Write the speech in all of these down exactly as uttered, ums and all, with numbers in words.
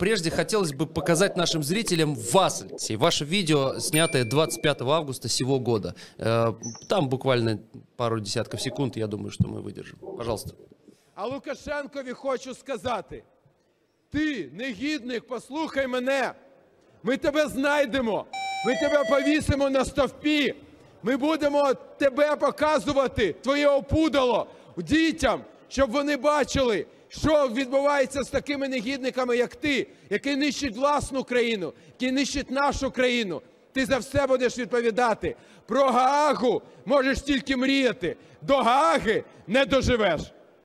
прежде хотелось бы показать нашим зрителям вас, Алексей. Ваше видео, снятое двадцать пятого августа сего года. Там буквально пару десятков секунд, я думаю, что мы выдержим. Пожалуйста. А Лукашенкові хочу сказати: ти, негідник, послухай мене. Ми тебе знайдемо, ми тебе повісимо на стовпі. Ми будемо тебе показувати, твоє опудало, дітям, щоб вони бачили, що відбувається з такими негідниками, як ти, який нищить власну країну, який нищить нашу країну. Ти за все будеш відповідати. Про Гаагу можеш тільки мріяти. До Гааги не доживеш.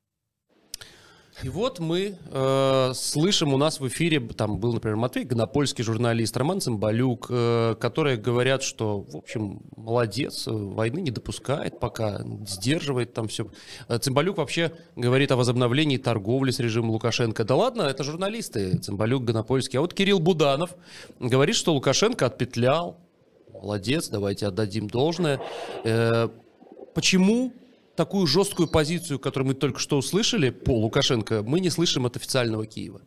И вот мы э, слышим, у нас в эфире, там был, например, Матвей Гонопольский, журналист, Роман Цымбалюк, э, которые говорят, что, в общем, молодец, войны не допускает пока, сдерживает там все. Цымбалюк вообще говорит о возобновлении торговли с режимом Лукашенко. Да ладно, это журналисты, Цымбалюк, Гонопольский. А вот Кирилл Буданов говорит, что Лукашенко отпетлял. Молодец, давайте отдадим должное. Э, почему такую жесткую позицию, которую мы только что услышали по Лукашенко, мы не слышим от официального Киева?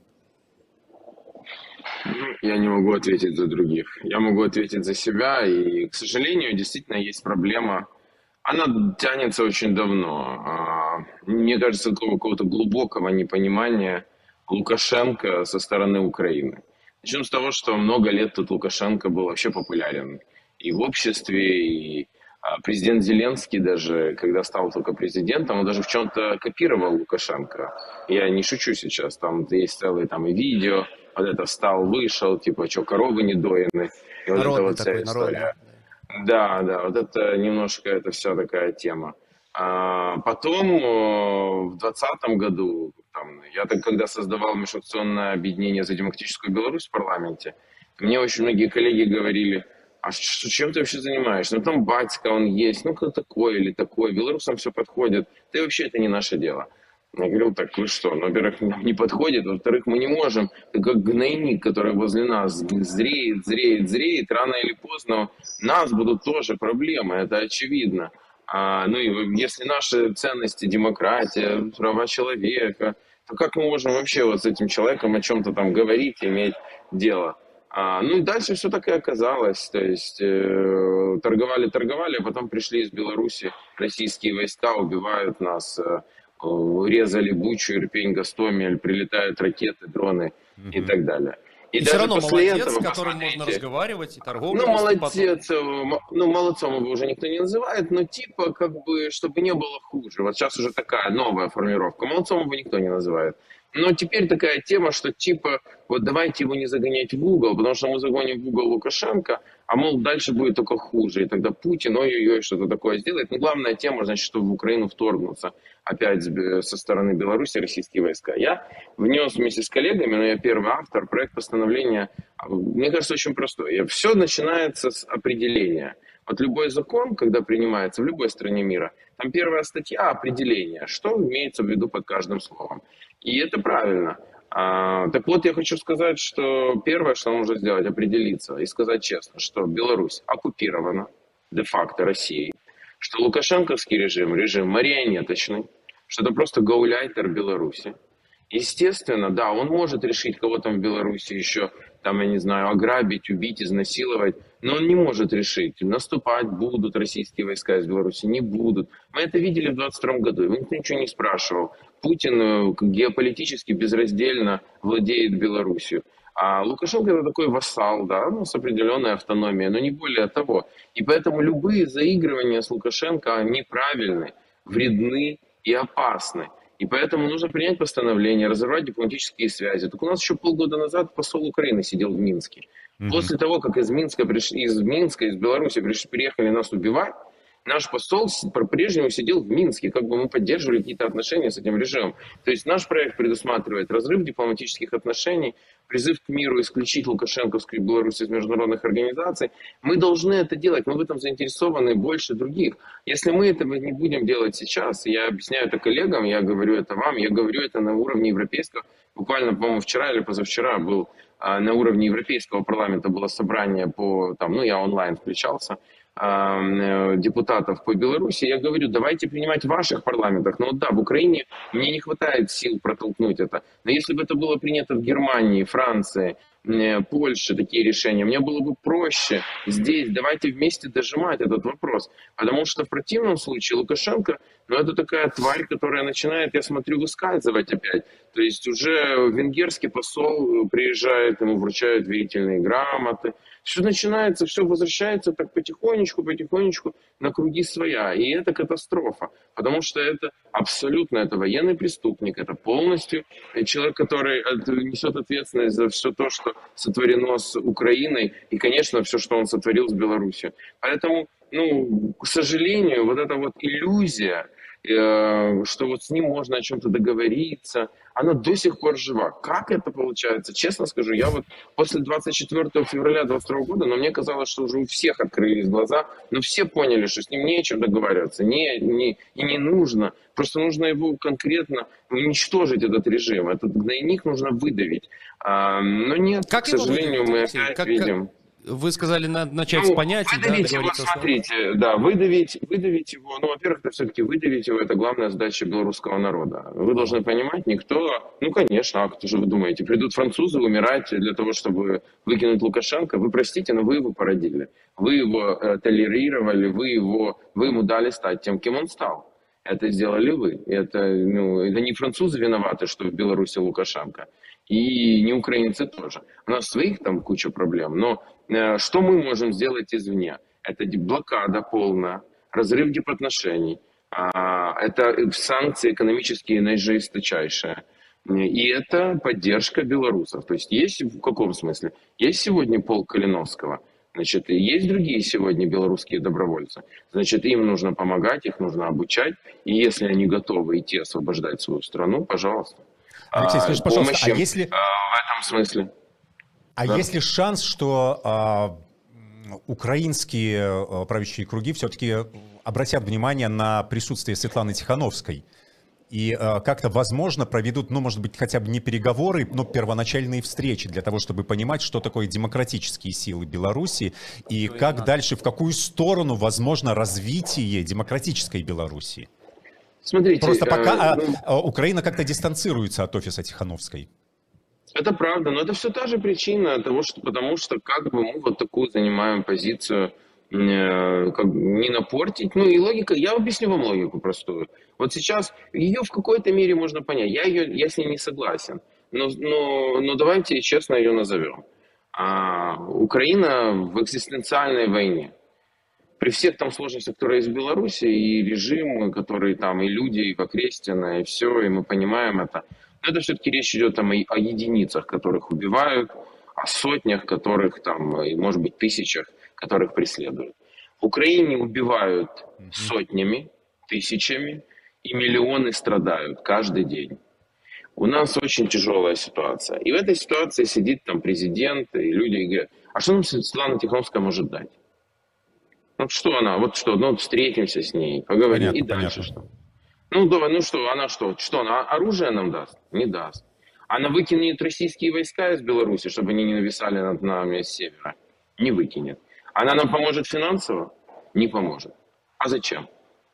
Я не могу ответить за других. Я могу ответить за себя. И, к сожалению, действительно есть проблема. Она тянется очень давно. Мне кажется, какого-то глубокого непонимания Лукашенко со стороны Украины. Начнем с того, что много лет тут Лукашенко был вообще популярен и в обществе, и президент Зеленский даже, когда стал только президентом, он даже в чем-то копировал Лукашенко. Я не шучу сейчас, там есть целые там и видео, вот это встал, вышел, типа, что, коровы не доены. И вот это вот вся история. Да, да, вот это немножко, это вся такая тема. А потом, в двадцатом году, там, я так, когда создавал межфракционное объединение за демократическую Беларусь в парламенте, мне очень многие коллеги говорили: а что, чем ты вообще занимаешься? Ну там батька, он есть, ну кто такой или такой, белорусам все подходит, да вообще это не наше дело. Я говорил: так вы что, ну, во-первых, нам не подходит, во-вторых, мы не можем, это как гнойник, который возле нас зреет, зреет, зреет, рано или поздно нас будут тоже проблемы, это очевидно. А, ну и если наши ценности, демократия, права человека, то как мы можем вообще вот с этим человеком о чем-то там говорить, иметь дело? А, ну и дальше все так и оказалось, то есть э, торговали, торговали, а потом пришли из Беларуси российские войска, убивают нас, э, резали Бучу, Ирпень, Гостомель, прилетают ракеты, дроны mm-hmm. и так далее. И, и даже все равно после молодец, этого, с которым можно разговаривать, и торговля. Ну, молодец, ну, молодцом его уже никто не называет, но типа, как бы, чтобы не было хуже. Вот сейчас уже такая новая формировка. Молодцом его никто не называет. Но теперь такая тема, что типа, вот давайте его не загонять в угол, потому что мы загоним в угол Лукашенко, а мол, дальше будет только хуже. И тогда Путин, ой-ой-ой, что-то такое сделает. Но главная тема, значит, что в Украину вторгнутся опять со стороны Беларуси российские войска. Я внес вместе с коллегами, но я первый автор, проект постановления, мне кажется, очень простой. Все начинается с определения. Вот любой закон, когда принимается в любой стране мира, там первая статья — определение, что имеется в виду под каждым словом. И это правильно. А, так вот, я хочу сказать, что первое, что нужно сделать, определиться и сказать честно, что Беларусь оккупирована де-факто Россией, что лукашенковский режим, режим марионеточный, что это просто гауляйтер Беларуси. Естественно, да, он может решить кого-то в Беларуси еще, там, я не знаю, ограбить, убить, изнасиловать, но он не может решить, наступать будут российские войска из Беларуси, не будут. Мы это видели в двадцать втором году, его никто ничего не спрашивал. Путин геополитически безраздельно владеет Беларусью. А Лукашенко — это такой вассал, да, ну, с определенной автономией, но не более того. И поэтому любые заигрывания с Лукашенко неправильны, вредны и опасны. И поэтому нужно принять постановление, разорвать дипломатические связи. Так у нас еще полгода назад посол Украины сидел в Минске. Mm-hmm. После того, как из Минска, пришли, из Минска, из Беларуси пришли, приехали нас убивать, наш посол по-прежнему сидел в Минске, как бы мы поддерживали какие-то отношения с этим режимом. То есть наш проект предусматривает разрыв дипломатических отношений, призыв к миру исключить Лукашенковскую Беларусь из международных организаций. Мы должны это делать, мы в этом заинтересованы больше других. Если мы этого не будем делать сейчас, я объясняю это коллегам, я говорю это вам, я говорю это на уровне европейского, буквально, по-моему, вчера или позавчера был а, на уровне Европейского парламента было собрание по, там, ну я онлайн включался, э, депутатов по Беларуси, я говорю, давайте принимать в ваших парламентах. Ну да, в Украине мне не хватает сил протолкнуть это. Но если бы это было принято в Германии, Франции, Польши, такие решения, мне было бы проще здесь. Давайте вместе дожимать этот вопрос. Потому что в противном случае Лукашенко, ну это такая тварь, которая начинает, я смотрю, выскальзывать опять. То есть уже венгерский посол приезжает, ему вручают верительные грамоты. Все начинается, все возвращается так потихонечку, потихонечку на круги своя. И это катастрофа, потому что это абсолютно, это военный преступник, это полностью человек, который несет ответственность за все то, что сотворено с Украиной, и, конечно, все, что он сотворил с Беларусью. Поэтому, ну, к сожалению, вот эта вот иллюзия, э, что вот с ним можно о чем-то договориться, она до сих пор жива. Как это получается? Честно скажу, я вот после двадцать четвёртого февраля двадцать второго года, но мне казалось, что уже у всех открылись глаза, но все поняли, что с ним не о чем договариваться, не, не, и не нужно. Просто нужно его конкретно уничтожить, этот режим. Этот гнойник нужно выдавить. А, но нет, как к сожалению, мы выдавить, опять как, видим... Как... Вы сказали, надо начать Ну, с понятий, выдавить да, его, договориться. смотрите, да, выдавить, выдавить его, ну, во-первых, это все-таки выдавить его, это главная задача белорусского народа. Вы должны понимать, никто, ну, конечно, а кто же вы думаете, придут французы умирать для того, чтобы выкинуть Лукашенко? Вы простите, но вы его породили, вы его э, толерировали, вы его, вы ему дали стать тем, кем он стал. Это сделали вы. Это, ну, это не французы виноваты, что в Беларуси Лукашенко, и не украинцы тоже. У нас своих там куча проблем, но э, что мы можем сделать извне? Это блокада полная, разрыв дипотношений, э, это санкции экономические наижесточайшие, и это поддержка белорусов. То есть есть в каком смысле? Есть сегодня полк Калиновского, значит, и есть другие сегодня белорусские добровольцы. Значит, им нужно помогать, их нужно обучать, и если они готовы идти освобождать свою страну, пожалуйста. Алексей, скажи, пожалуйста, помощи, а если... в этом смысле? А да. Есть ли шанс, что а, украинские а, правящие круги все-таки обратят внимание на присутствие Светланы Тихановской и а, как-то, возможно, проведут, ну, может быть, хотя бы не переговоры, но первоначальные встречи для того, чтобы понимать, что такое демократические силы Беларуси и что как дальше, в какую сторону, возможно, развитие демократической Беларуси? Смотрите, Просто пока э, а, Украина как-то дистанцируется от офиса Тихановской. Это правда, но это все та же причина того, что потому что как бы мы вот такую занимаем позицию, э, как не напортить. Ну и логика, я объясню вам логику простую. Вот сейчас ее в какой-то мере можно понять. Я ее, я с ней не согласен, но, но, но давайте честно ее назовем. А, Украина в экзистенциальной войне. При всех там сложностях, которые есть в Беларуси, и режим, который там, и люди, и Покрестина, и все, и мы понимаем это. Но это все-таки речь идет там о, о единицах, которых убивают, о сотнях, которых там, и, может быть, тысячах, которых преследуют. В Украине убивают сотнями, тысячами, и миллионы страдают каждый день. У нас очень тяжелая ситуация. И в этой ситуации сидит там президент, и люди говорят, а что нам Светлана Тихановская может дать? Ну что она, вот что, ну встретимся с ней, поговорим, понятно, и дальше понятно. Что? Ну давай, ну что, она что, что она оружие нам даст? Не даст. Она выкинет российские войска из Беларуси, чтобы они не нависали над нами с севера? Не выкинет. Она нам поможет финансово? Не поможет. А зачем?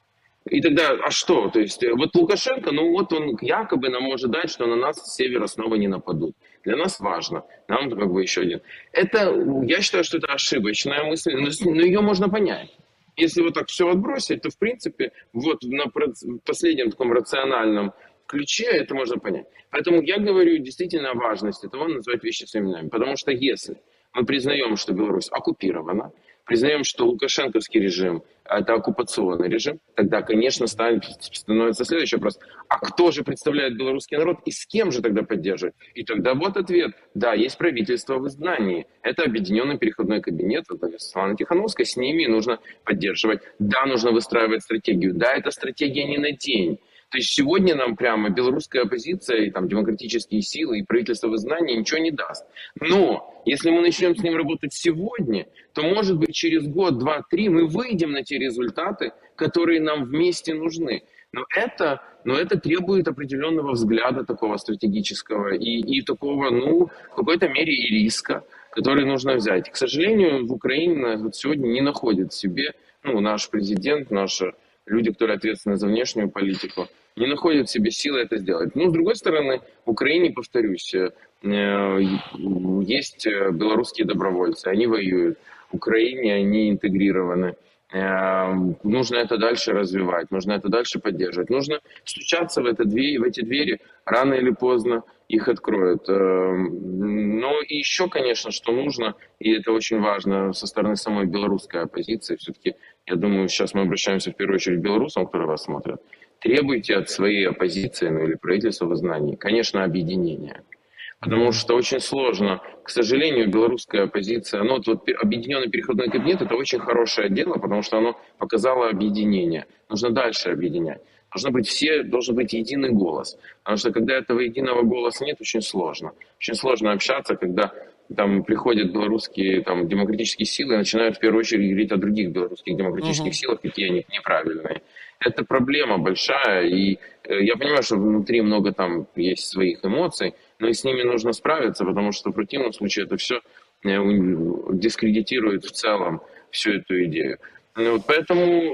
И тогда, а что? То есть, вот Лукашенко, ну вот он якобы нам может дать, что на нас с севера снова не нападут. Для нас важно. Нам как бы еще один. Это, я считаю, что это ошибочная мысль, но, но ее можно понять. Если вот так все отбросить, то в принципе вот на последнем таком рациональном ключе это можно понять. Поэтому я говорю действительно о важности того, называть вещи своими именами. Потому что если мы признаем, что Беларусь оккупирована, признаем, что лукашенковский режим – это оккупационный режим, тогда, конечно, станет, становится следующий вопрос. А кто же представляет белорусский народ и с кем же тогда поддерживает? И тогда вот ответ. Да, есть правительство в изгнании. Это объединенный переходной кабинет, это Светлана Тихановская, с ними нужно поддерживать. Да, нужно выстраивать стратегию. Да, эта стратегия не на день. То есть сегодня нам прямо белорусская оппозиция, и там демократические силы, и правительство в изгнании ничего не даст. Но если мы начнем с ним работать сегодня, то, может быть, через год, два, три мы выйдем на те результаты, которые нам вместе нужны. Но это, но это требует определенного взгляда такого стратегического и, и такого, ну, в какой-то мере и риска, которые нужно взять. К сожалению, в Украине вот сегодня не находит в себе, ну, наш президент, наши люди, которые ответственны за внешнюю политику, не находят в себе силы это сделать. Но, с другой стороны, в Украине, повторюсь, есть белорусские добровольцы, они воюют. В Украине они интегрированы. Нужно это дальше развивать, нужно это дальше поддерживать. Нужно стучаться в, это двери, в эти двери, рано или поздно их откроют. Но и еще, конечно, что нужно, и это очень важно со стороны самой белорусской оппозиции, все-таки, я думаю, сейчас мы обращаемся в первую очередь к белорусам, которые вас смотрят, требуйте от своей оппозиции, ну или правительства в изгнании, конечно, объединения. Потому что очень сложно, к сожалению, белорусская оппозиция, ну вот, вот объединенный переходной кабинет — это очень хорошее дело, потому что оно показало объединение. Нужно дальше объединять. Должно быть все, должен быть единый голос. Потому что когда этого единого голоса нет, очень сложно. Очень сложно общаться, когда там приходят белорусские там, демократические силы и начинают в первую очередь говорить о других белорусских демократических uh-huh. силах, какие они неправильные. Это проблема большая, и э, я понимаю, что внутри много там есть своих эмоций, но и с ними нужно справиться, потому что в противном случае это все э, дискредитирует в целом всю эту идею. Вот поэтому,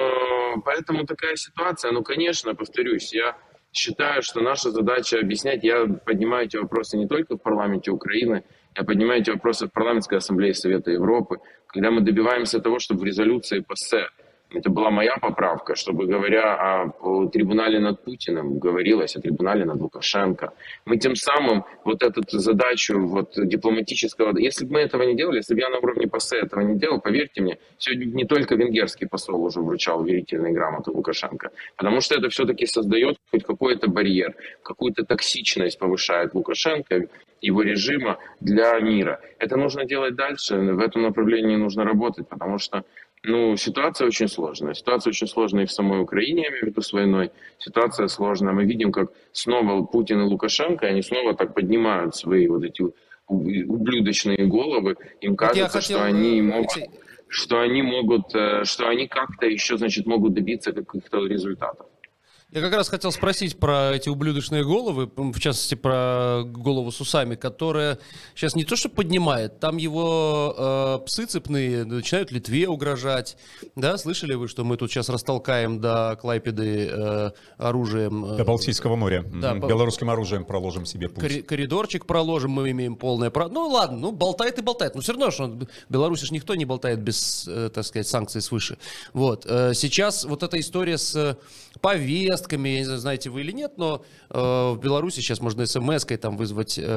э, поэтому такая ситуация, ну, конечно, повторюсь, я считаю, что наша задача объяснять, я поднимаю эти вопросы не только в парламенте Украины, я поднимаю эти вопросы в парламентской ассамблее Совета Европы, когда мы добиваемся того, чтобы в резолюции ПАСЕ, это была моя поправка, чтобы, говоря о трибунале над Путиным, говорилось о трибунале над Лукашенко. Мы тем самым вот эту задачу вот дипломатического... Если бы мы этого не делали, если бы я на уровне ПАСЕ этого не делал, поверьте мне, сегодня не только венгерский посол уже вручал верительные грамоты Лукашенко, потому что это все-таки создает хоть какой-то барьер, какую-то токсичность повышает Лукашенко, его режима для мира. Это нужно делать дальше, в этом направлении нужно работать, потому что ну, ситуация очень сложная. Ситуация очень сложная и в самой Украине, я имею в виду с войной. Ситуация сложная. Мы видим, как снова Путин и Лукашенко, они снова так поднимают свои вот эти ублюдочные головы. Им кажется, хотел... что они могут... что они могут, что они как-то еще, значит, могут добиться каких-то результатов. Я как раз хотел спросить про эти ублюдочные головы, в частности, про голову с усами, которая сейчас не то что поднимает, там его э, псы цепные начинают Литве угрожать. Да, слышали вы, что мы тут сейчас растолкаем до Клайпеды э, оружием? Э, до Балтийского моря. Да, белорусским оружием проложим себе путь. Кор- коридорчик проложим, мы имеем полное право. Ну ладно, ну болтает и болтает. Но все равно, что в Беларуси же никто не болтает без, э, так сказать, санкций свыше. Вот. Э, сейчас вот эта история с повесткой, я не знаю, знаете вы или нет, но э, в Беларуси сейчас можно смс-кой там вызвать э,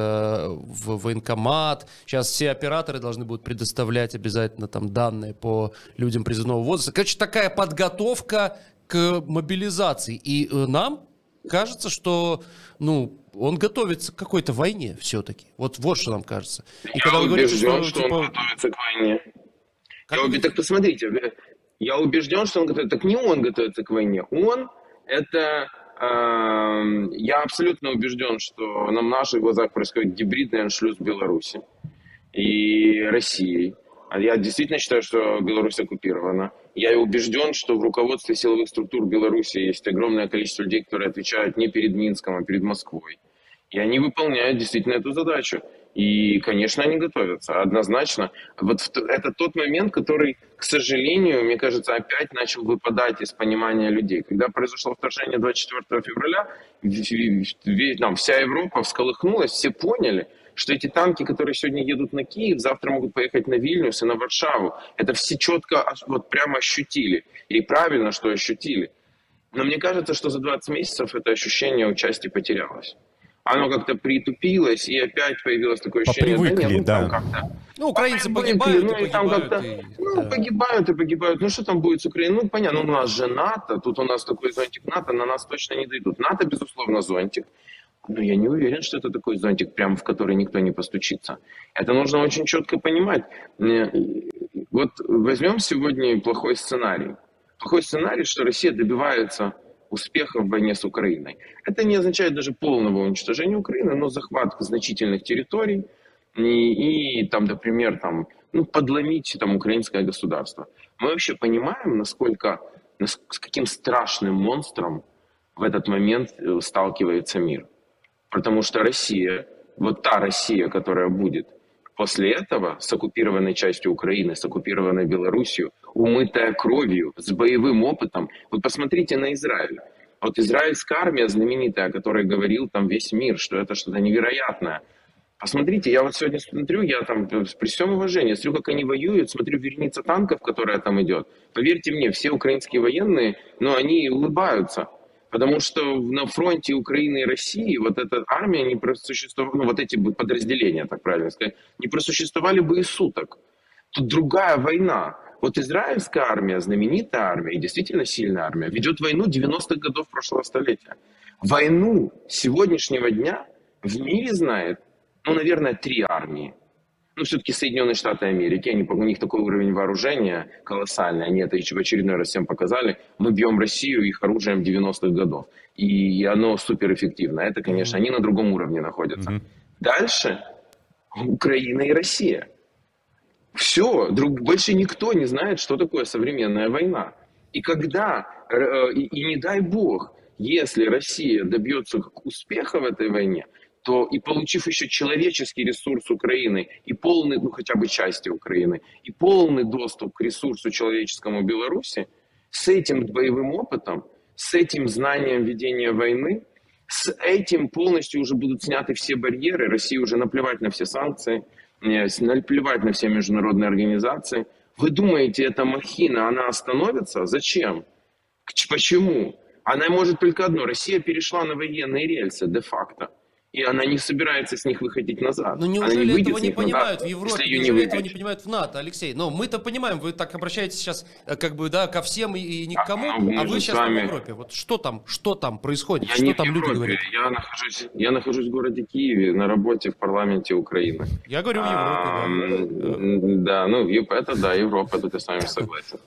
в военкомат. Сейчас все операторы должны будут предоставлять обязательно там данные по людям призывного возраста. Короче, такая подготовка к мобилизации. И э, нам кажется, что ну, он готовится к какой-то войне все-таки. Вот, вот что нам кажется. И я когда вы убежден, говорите, что, что типа... он готовится к войне. Как я, так посмотрите, я убежден, что он готовится. Так не он готовится к войне. Он Это, э, я абсолютно убежден, что на наших глазах происходит гибридный аншлюз Беларуси и России. Я действительно считаю, что Беларусь оккупирована. Я убежден, что в руководстве силовых структур Беларуси есть огромное количество людей, которые отвечают не перед Минском, а перед Москвой. И они выполняют действительно эту задачу. И, конечно, они готовятся, однозначно. Вот это тот момент, который, к сожалению, мне кажется, опять начал выпадать из понимания людей. Когда произошло вторжение двадцать четвёртого февраля, там, вся Европа всколыхнулась, все поняли, что эти танки, которые сегодня едут на Киев, завтра могут поехать на Вильнюс и на Варшаву. Это все четко вот прямо ощутили. И правильно, что ощутили. Но мне кажется, что за двадцать месяцев это ощущение участия потерялось. Оно как-то притупилось, и опять появилось такое ощущение... Попривыкли, да. Нет, ну, да. Ну, украинцы погибают, ну, и там погибают. И, и, ну, да. погибают и погибают. Ну, что там будет с Украиной? Ну, понятно, ну, у нас же НАТО, тут у нас такой зонтик НАТО, на нас точно не дойдут. НАТО, безусловно, зонтик. Но я не уверен, что это такой зонтик, прям в который никто не постучится. Это нужно очень четко понимать. Вот возьмем сегодня плохой сценарий. Плохой сценарий, что Россия добивается успеха в войне с Украиной. Это не означает даже полного уничтожения Украины, но захват значительных территорий и, и там, например, там, ну, подломить там, украинское государство. Мы вообще понимаем, насколько, с каким страшным монстром в этот момент сталкивается мир. Потому что Россия, вот та Россия, которая будет После этого с оккупированной частью Украины, с оккупированной Белоруссией, умытая кровью, с боевым опытом. Вы посмотрите на Израиль. Вот израильская армия знаменитая, о которой говорил там весь мир, что это что-то невероятное. Посмотрите, я вот сегодня смотрю, я там при всем уважении, смотрю, как они воюют, смотрю вереница танков, которая там идет. Поверьте мне, все украинские военные, ну, они улыбаются. Потому что на фронте Украины и России вот эта армия не просуществовала, ну, вот эти подразделения, так правильно сказать, не просуществовали бы и суток. Тут другая война. Вот израильская армия, знаменитая армия и действительно сильная армия, ведет войну девяностых годов прошлого столетия. Войну сегодняшнего дня в мире знает, ну, наверное, три армии. Ну, все-таки Соединенные Штаты Америки, они, у них такой уровень вооружения колоссальный, они это в очередной раз всем показали. Мы бьем Россию их оружием девяностых годов, и оно суперэффективно. Это, конечно, они на другом уровне находятся. Mm-hmm. Дальше Украина и Россия. Все, друг, больше никто не знает, что такое современная война. И когда, и, и не дай бог, если Россия добьется успеха в этой войне, то и получив еще человеческий ресурс Украины, и полный, ну хотя бы части Украины, и полный доступ к ресурсу человеческому Беларуси, с этим боевым опытом, с этим знанием ведения войны, с этим полностью уже будут сняты все барьеры, России уже наплевать на все санкции, наплевать на все международные организации. Вы думаете, эта махина, она остановится? Зачем? Почему? Она может только одно. Россия перешла на военные рельсы де-факто. И она не собирается с них выходить назад. Ну неужели не этого не понимают назад, в Европе, неужели не этого не понимают в НАТО, Алексей? Но мы-то понимаем, вы так обращаетесь сейчас как бы, да, ко всем и, и ни к кому, а, а вы сейчас вами... в Европе. Вот что там, что там происходит, я что не там люди говорят? Я нахожусь, я нахожусь в городе Киеве на работе в парламенте Украины. Я говорю в Европе, а, да. Да, ну это да, Европа, тут я с вами согласен.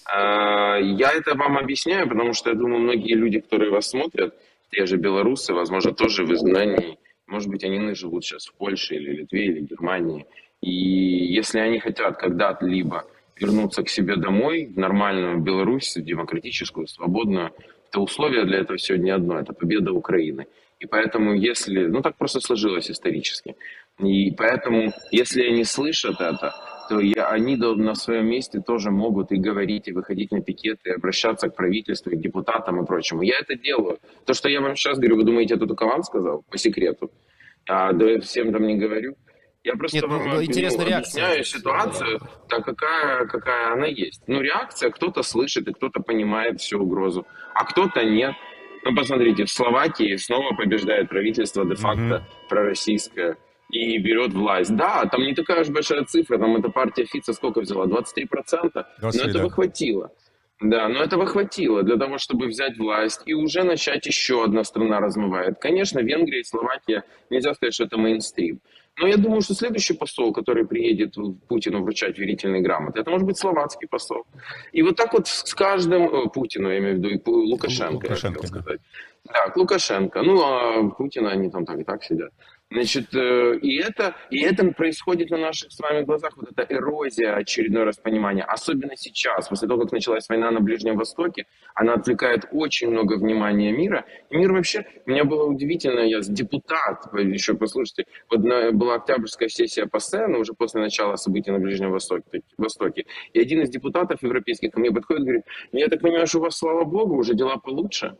А, я это вам объясняю, потому что я думаю, многие люди, которые вас смотрят, те же белорусы, возможно, тоже в изгнании. Может быть, они живут сейчас в Польше или Литве или Германии. И если они хотят когда-либо вернуться к себе домой, в нормальную Беларусь, демократическую, свободную, то условие для этого сегодня одно – это победа Украины. И поэтому, если… Ну, так просто сложилось исторически. И поэтому, если они слышат это, то я, они на своем месте тоже могут и говорить, и выходить на пикеты, и обращаться к правительству, и к депутатам и прочему. Я это делаю. То, что я вам сейчас говорю, вы думаете, я это только вам сказал, по секрету? А да я всем там не говорю. Я просто Нет, вам ну, интересная ну, объясняю реакция. Ситуацию, так какая, какая она есть. Ну, реакция, кто-то слышит, и кто-то понимает всю угрозу, а кто-то нет. Ну, посмотрите, в Словакии снова побеждает правительство де-факто mm-hmm. пророссийское. И берет власть. Да, там не такая уж большая цифра, там эта партия Фица сколько взяла? двадцать три процента. Но этого хватило. Да, но этого хватило для того, чтобы взять власть и уже начать еще одна страна размывает. Конечно, Венгрия и Словакия, нельзя сказать, что это мейнстрим. Но я думаю, что следующий посол, который приедет Путину вручать верительные грамоты, это может быть словацкий посол. И вот так вот с каждым, Путину, я имею в виду, и Лукашенко, Лукашенко я хотел сказать. Да, к Лукашенко. Ну, а Путина они там так и так сидят. Значит, и это, и это происходит на наших с вами глазах, вот эта эрозия, очередной раз понимания, особенно сейчас, после того, как началась война на Ближнем Востоке, она отвлекает очень много внимания мира. И мир вообще, у меня было удивительно, я депутат, еще послушайте, вот была октябрьская сессия ПАСЕ, уже после начала событий на Ближнем Востоке, Востоке, и один из депутатов европейских ко мне подходит и говорит, я так понимаю, что у вас, слава богу, уже дела получше.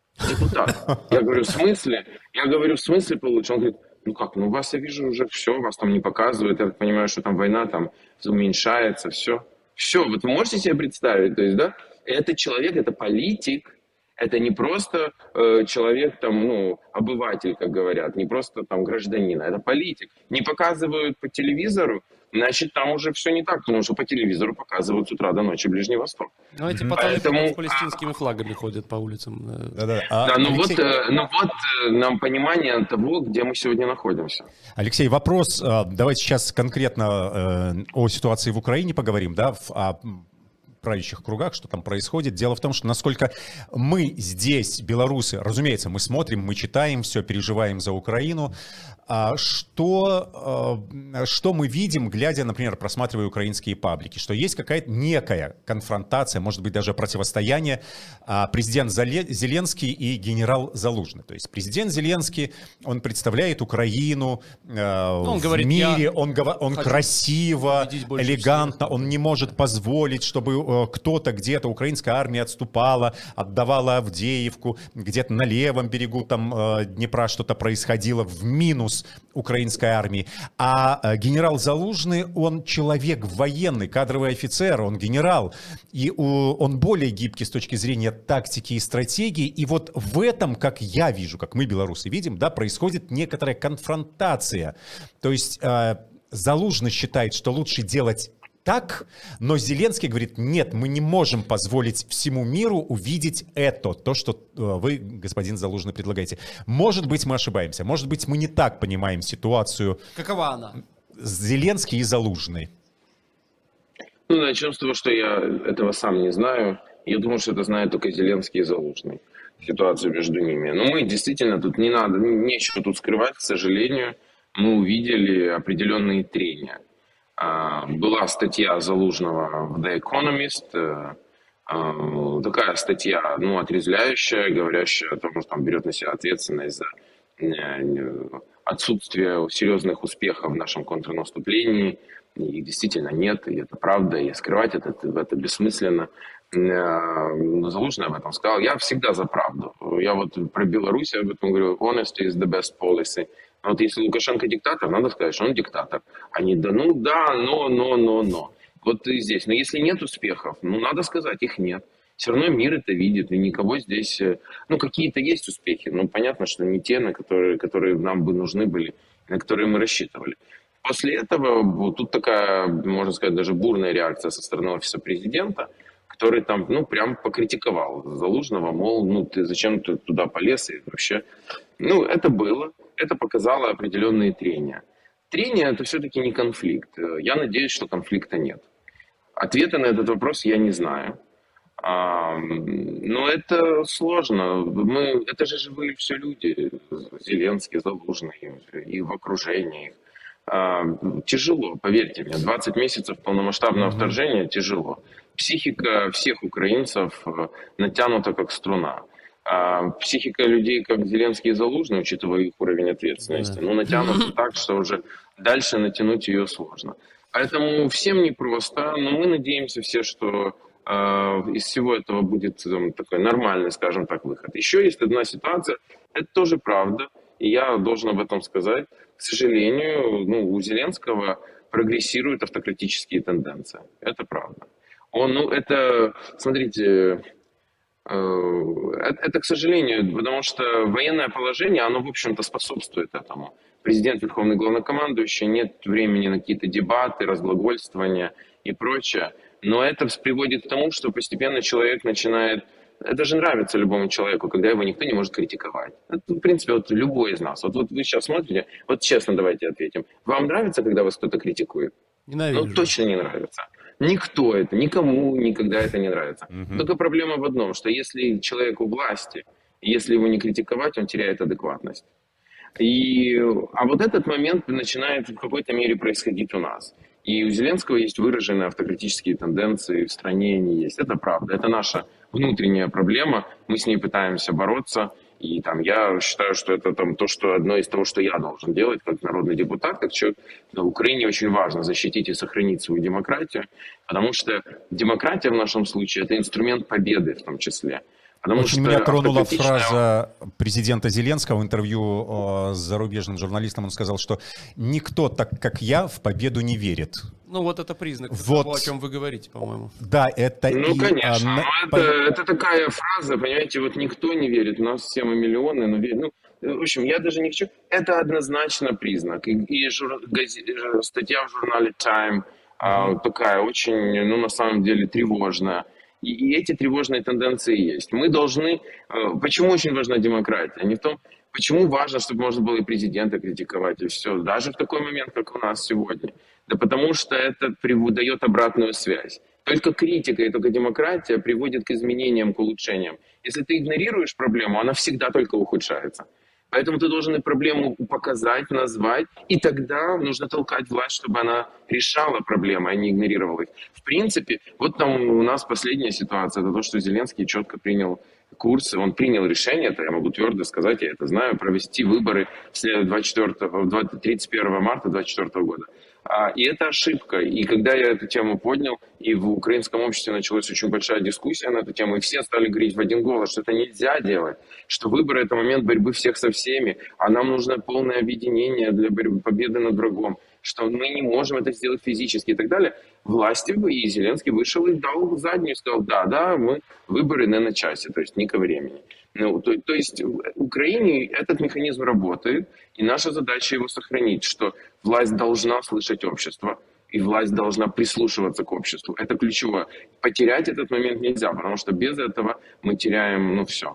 Депутат. Я говорю, в смысле? Я говорю, в смысле получше? Он говорит, ну как, ну вас я вижу уже все, вас там не показывают, я понимаю, что там война там уменьшается, все. Все, вот вы можете себе представить, то есть, да, это человек, это политик, это не просто э, человек, там, ну, обыватель, как говорят, не просто там гражданин, это политик. Не показывают по телевизору, значит, там уже все не так, потому что по телевизору показывают с утра до ночи Ближний Восток. Ну, эти потом Поэтому... с палестинскими флагами ходят по улицам. Да-да. А, да, ну Алексей... вот, ну вот нам понимание того, где мы сегодня находимся. Алексей, вопрос, давайте сейчас конкретно о ситуации в Украине поговорим, да, правящих кругах, что там происходит. Дело в том, что насколько мы здесь, белорусы, разумеется, мы смотрим, мы читаем все, переживаем за Украину, а что, что мы видим, глядя, например, просматривая украинские паблики, что есть какая-то некая конфронтация, может быть, даже противостояние президент Зеленский и генерал Залужный. То есть президент Зеленский, он представляет Украину э, он в говорит, мире, он, он красиво, элегантно, он не может позволить, чтобы э, кто-то где-то, украинская армия отступала, отдавала Авдеевку, где-то на левом берегу там э, Днепра что-то происходило в минус украинской армии. А э, генерал Залужный, он человек военный, кадровый офицер, он генерал, и у, он более гибкий с точки зрения тактики и стратегии, и вот в этом, как я вижу, как мы, белорусы, видим, да, происходит некоторая конфронтация. То есть э, Залужный считает, что лучше делать так, но Зеленский говорит, нет, мы не можем позволить всему миру увидеть это, то, что э, вы, господин Залужный, предлагаете. Может быть, мы ошибаемся, может быть, мы не так понимаем ситуацию. Какова она? Зеленский и Залужный. Ну, начнем с того, что я этого сам не знаю. Я думаю, что это знают только Зеленский и Залужный. Ситуацию между ними. Но мы действительно тут не надо, нечего тут скрывать, к сожалению. Мы увидели определенные трения. Была статья Залужного в The Economist, такая статья, ну, отрезвляющая, говорящая о том, что он берет на себя ответственность за отсутствие серьезных успехов в нашем контрнаступлении. Их действительно нет, и это правда, и скрывать это, это бессмысленно. Залужный об этом сказал. Я всегда за правду. Я вот про Беларусь об этом говорю. Honesty is the best policy. Но вот если Лукашенко диктатор, надо сказать, что он диктатор. А не да, ну да, но, но, но, но. Вот и здесь. Но если нет успехов, ну надо сказать, их нет. Все равно мир это видит, и никого здесь... Ну, какие-то есть успехи, но понятно, что не те, на которые, которые нам бы нужны были, на которые мы рассчитывали. После этого тут такая, можно сказать, даже бурная реакция со стороны офиса президента, который там, ну, прям покритиковал Залужного, мол, ну, ты зачем ты туда полез и вообще... Ну, это было, это показало определенные трения. Трения — это все-таки не конфликт. Я надеюсь, что конфликта нет. Ответа на этот вопрос я не знаю. А, но это сложно. Мы, это же живые все люди. Зеленский, Залужный и в окружении их. А, тяжело, поверьте мне. двадцать месяцев полномасштабного вторжения тяжело. Психика всех украинцев натянута как струна. А психика людей, как Зеленский и Залужный, учитывая их уровень ответственности, ну, натянута так, что уже дальше натянуть ее сложно. Поэтому всем непросто, но мы надеемся все, что э, из всего этого будет там, такой нормальный, скажем так, выход. Еще есть одна ситуация, это тоже правда, и я должен об этом сказать. К сожалению, ну, у Зеленского прогрессируют автократические тенденции. Это правда. Он, ну, это, смотрите, это, это, к сожалению, потому что военное положение, оно, в общем-то, способствует этому. Президент, верховный главнокомандующий, нет времени на какие-то дебаты, разглагольствования и прочее. Но это приводит к тому, что постепенно человек начинает... Это же нравится любому человеку, когда его никто не может критиковать. Это, в принципе, вот любой из нас. Вот, вот вы сейчас смотрите, вот честно давайте ответим. Вам нравится, когда вас кто-то критикует? Ненавижу. Ну, точно не нравится. Никто это, никому никогда это не нравится. Uh-huh. Только проблема в одном, что если человек у власти, если его не критиковать, он теряет адекватность. И, а вот этот момент начинает в какой-то мере происходить у нас. И у Зеленского есть выраженные автократические тенденции, в стране они есть. Это правда, это наша внутренняя проблема, мы с ней пытаемся бороться. И там, я считаю, что это там, то, что одно из того, что я должен делать как народный депутат, как человек. В Украине очень важно защитить и сохранить свою демократию, потому что демократия в нашем случае – это инструмент победы в том числе. Потому Очень меня тронула фраза президента Зеленского в интервью э, с зарубежным журналистом. Он сказал, что никто, так как я, в победу не верит. Ну вот это признак вот. того, о чем вы говорите, по-моему. Да, это... Ну, и, конечно. А, это, это такая фраза, понимаете, вот никто не верит. У нас все мы миллионы, но верят. Ну, в общем, я даже не хочу... Это однозначно признак. И, и жур... газет... статья в журнале Time а, такая очень, ну, на самом деле, тревожная. И, и эти тревожные тенденции есть. Мы должны... Почему очень важна демократия? Не в том, почему важно, чтобы можно было и президента критиковать, и все. Даже в такой момент, как у нас сегодня. Да потому что это дает обратную связь. Только критика и только демократия приводит к изменениям, к улучшениям. Если ты игнорируешь проблему, она всегда только ухудшается. Поэтому ты должен и проблему показать, назвать, и тогда нужно толкать власть, чтобы она решала проблемы, а не игнорировала их. В принципе, вот там у нас последняя ситуация, это то, что Зеленский четко принял курс, он принял решение, это я могу твердо сказать, я это знаю, провести выборы двадцать четвёртого, тридцать первого марта двадцать четвёртого года. И это ошибка. И когда я эту тему поднял, и в украинском обществе началась очень большая дискуссия на эту тему, и все стали говорить в один голос, что это нельзя делать, что выборы — это момент борьбы всех со всеми, а нам нужно полное объединение для борьбы, победы над врагом, что мы не можем это сделать физически и так далее. Власти и Зеленский вышел и дал заднюю, сказал, да, да, мы выборы не на часе, то есть не ко времени. Ну, то, то есть в Украине этот механизм работает, и наша задача его сохранить, что власть должна слышать общество, и власть должна прислушиваться к обществу. Это ключевое. Потерять этот момент нельзя, потому что без этого мы теряем, ну, все.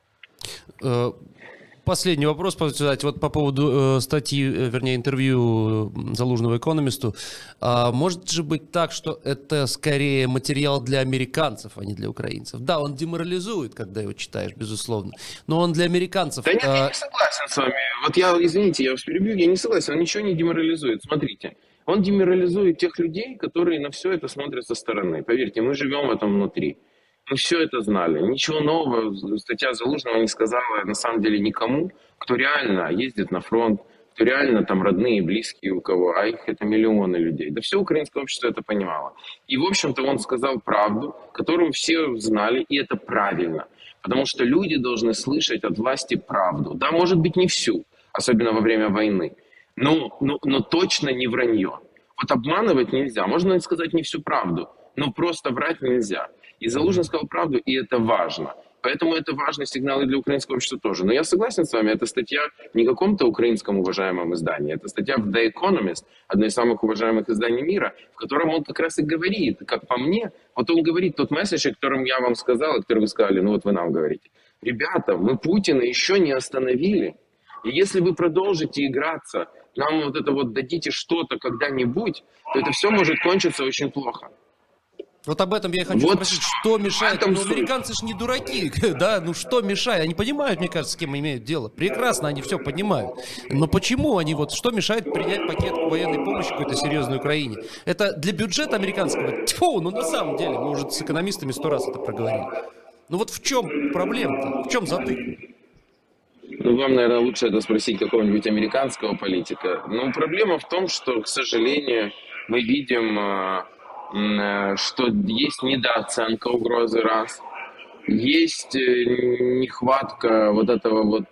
Последний вопрос, задать вот по поводу э, статьи, э, вернее, интервью Залужного «Экономисту». А может же быть так, что это скорее материал для американцев, а не для украинцев? Да, он деморализует, когда его читаешь, безусловно, но он для американцев... Да нет, а... я не согласен с вами. Вот я, извините, я вас перебью, я не согласен, он ничего не деморализует. Смотрите, он деморализует тех людей, которые на все это смотрят со стороны. Поверьте, мы живем в этом внутри. Мы все это знали. Ничего нового статья Залужного не сказала на самом деле никому, кто реально ездит на фронт, кто реально там родные, близкие у кого, а их это миллионы людей. Да все украинское общество это понимало. И, в общем-то, он сказал правду, которую все знали, и это правильно. Потому что люди должны слышать от власти правду. Да, может быть, не всю, особенно во время войны, но, но, но точно не вранье. Вот обманывать нельзя. Можно сказать не всю правду, но просто врать нельзя. И Залужный сказал правду, и это важно. Поэтому это важный сигнал и для украинского общества тоже. Но я согласен с вами, эта статья не в каком-то украинском уважаемом издании. Это статья в The Economist, одно из самых уважаемых изданий мира, в котором он как раз и говорит, как по мне, вот он говорит тот месседж, о котором я вам сказал, о котором вы сказали, ну вот вы нам говорите. Ребята, мы Путина еще не остановили. И если вы продолжите играться, нам вот это вот дадите что-то когда-нибудь, то это все может кончиться очень плохо. Вот об этом я и хочу вот спросить, что мешает? Ну, американцы же не дураки, да, ну что мешает? Они понимают, мне кажется, с кем имеют дело. Прекрасно, они все понимают. Но почему они вот, что мешает принять пакет военной помощи какой-то серьезной Украине? Это для бюджета американского? Тьфу, ну на самом деле, мы уже с экономистами сто раз это проговорили. Ну вот в чем проблема-то? В чем затык? Ну, вам, наверное, лучше это спросить какого-нибудь американского политика. Но проблема в том, что, к сожалению, мы видим... что есть недооценка угрозы, раз. Есть нехватка вот этого вот...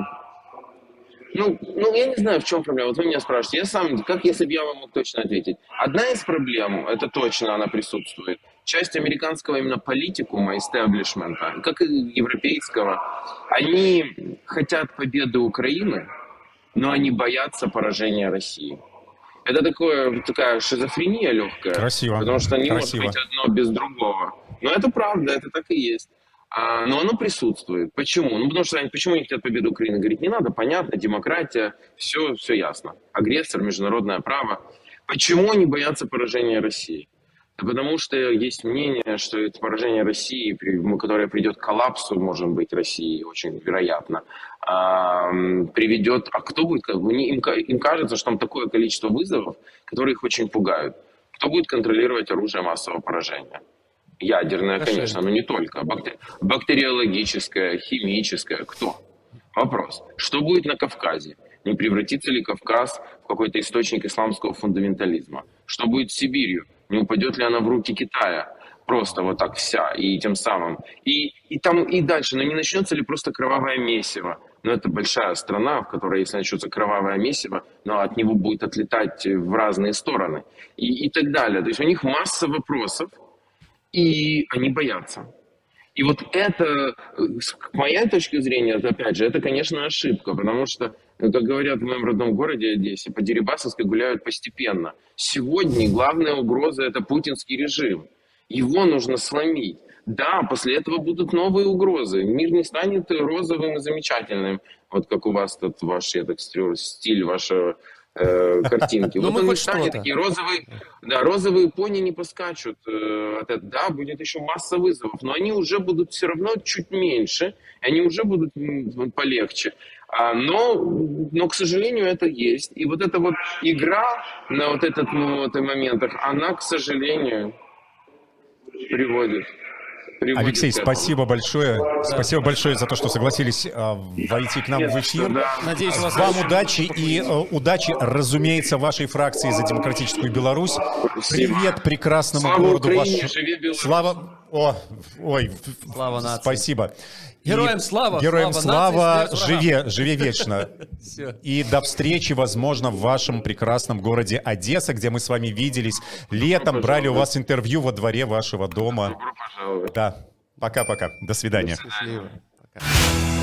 Ну, ну, я не знаю, в чем проблема. Вот вы меня спрашиваете. Я сам, как если бы я вам мог точно ответить? Одна из проблем, это точно она присутствует, часть американского именно политикума, истеблишмента, как и европейского, они хотят победы Украины, но они боятся поражения России. Это такое, такая шизофрения легкая. Красиво. Потому что не Красиво. может быть одно без другого. Но это правда, это так и есть. А, но оно присутствует. Почему? Ну, потому что они, почему они хотят победы Украины? Говорить не надо, понятно, демократия, все, все ясно. Агрессор, международное право. Почему они боятся поражения России? Да потому что есть мнение, что это поражение России, которое придет к коллапсу, может быть, России, очень вероятно, приведет... А кто будет... Им, им кажется, что там такое количество вызовов, которые их очень пугают. Кто будет контролировать оружие массового поражения? Ядерное, конечно, но не только. Бактери... Бактериологическое, химическое. Кто? Вопрос. Что будет на Кавказе? Не превратится ли Кавказ в какой-то источник исламского фундаментализма? Что будет с Сибирью? Не упадет ли она в руки Китая? Просто вот так вся, и тем самым. И, и там, и дальше. Но не начнется ли просто кровавое месиво? Но это большая страна, в которой, если начнется кровавое месиво, но от него будет отлетать в разные стороны. И, и так далее. То есть у них масса вопросов, и они боятся. И вот это, с моей точки зрения, это, опять же, это, конечно, ошибка, потому что, как говорят в моем родном городе Одессе, по Дерибасовской гуляют постепенно. Сегодня главная угроза – это путинский режим. Его нужно сломить. Да, после этого будут новые угрозы. Мир не станет розовым и замечательным, вот как у вас тут ваш, я так стиль вашего э, картинки. Ну, Вот мы он не хоть станет, что-то. такие розовые, да, розовые пони не поскачут э, от этого. Да, будет еще масса вызовов, но они уже будут все равно чуть меньше, они уже будут м, полегче. А, но, но, к сожалению, это есть. И вот эта вот игра на вот этот ну, вот, моментах, она, к сожалению, приводит. приводит Алексей, к этому. спасибо большое. Спасибо большое за то, что согласились а, войти к нам в эфир. Да. Надеюсь, у вас Вам дальше удачи будет и э, удачи, разумеется, вашей фракции за демократическую Беларусь. Спасибо. Привет прекрасному Слава городу. Украине, ваш- живи Беларусь. Слава... О, ой, Слава нации. спасибо. И Героям слава, Героям слава слава, нации, смерть живи, живи вечно. Всё. И до встречи, возможно, в вашем прекрасном городе Одесса, где мы с вами виделись летом, брали у вас интервью во дворе вашего дома. Добро пожаловать. Да. Пока-пока. До свидания. Счастливо. Пока.